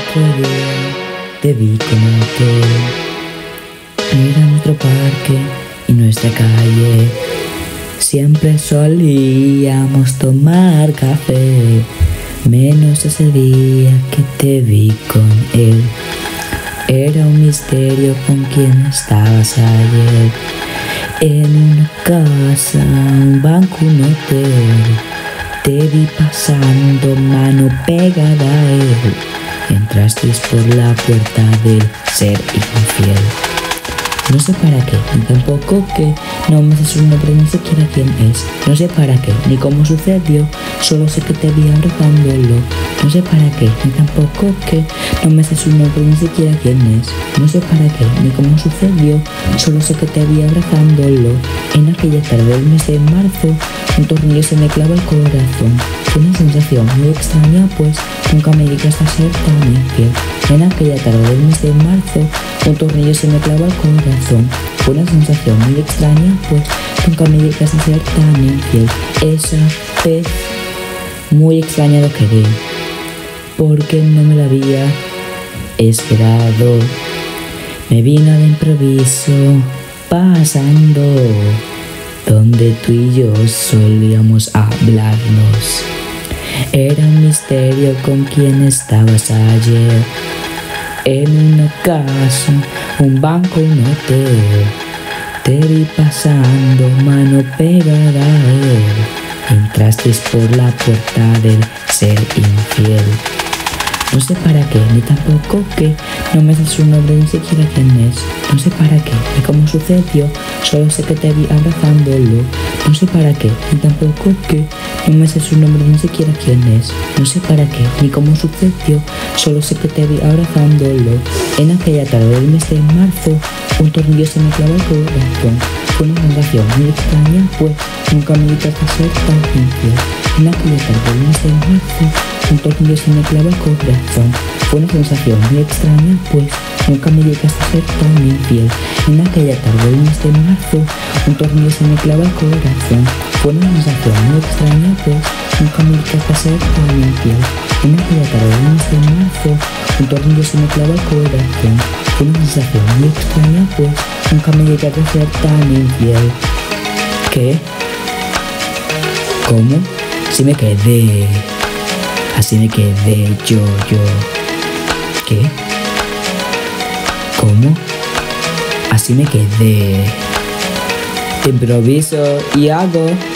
otro día te vi con aquel. Era nuestro parque y nuestra calle. Siempre solíamos tomar café, menos ese día que te vi con él. Era un misterio con quién estabas ayer. En una casa, un banco, un hotel. Te vi pasando mano pegada a él. Entrasteis por la puerta del ser infiel. No sé para qué, ni tampoco qué. No me sé su nombre, ni siquiera quién es. No sé para qué, ni cómo sucedió. Solo sé que te vi abrazándolo. No sé para qué, ni tampoco qué. No me sé su nombre, ni siquiera quién es. No sé para qué, ni cómo sucedió. Solo sé que te vi abrazándolo. En aquella tarde del mes de marzo, un tornillo se me clava el corazón. Fue una sensación muy extraña, pues nunca me dedicaste a ser tan infiel. En aquella tarde del mes de marzo, un tornillo se me clava el corazón. Fue una sensación muy extraña, pues nunca me dedicaste a ser tan infiel. Esa vez muy extraña lo quedé, porque no me la había esperado. Me vino de improviso, pasando donde tú y yo solíamos hablarnos. Era un misterio con quién estabas ayer. En una casa, un banco, un hotel. Te vi pasando mano pegada a él. Entrasteis por la puerta del ser infiel. No sé para qué, ni tampoco qué. No me sé su nombre, ni siquiera quién es. No sé para qué, ni cómo sucedió. Solo sé que te vi abrazándolo. No sé para qué, ni tampoco qué. No me sé su nombre, ni siquiera quién es. No sé para qué, ni cómo sucedió. Solo sé que te vi abrazándolo. En aquella tarde del mes de marzo, un tornillo se me clavó el corazón. Fue una sensación muy extraña, pues nunca me dedicaste a ser tan infiel. En aquella tarde del mes de marzo, un tornillo se me clava el corazón. Fue una sensación muy extraña, pues nunca me dedicaste a ser tan infiel. En aquella tarde del mes de marzo, un tornillo se me clava el corazón. Fue una sensación muy extraña, pues nunca me dedicaste a ser tan infiel. En aquella tarde del mes de marzo, un tornillo se me clava el corazón. Fue una sensación muy extraña, pues nunca me dedicaste a ser tan infiel. ¿Qué? ¿Cómo? Sí me quedé. Así me quedé yo. ¿Qué? ¿Cómo? Así me quedé. Improviso y hago.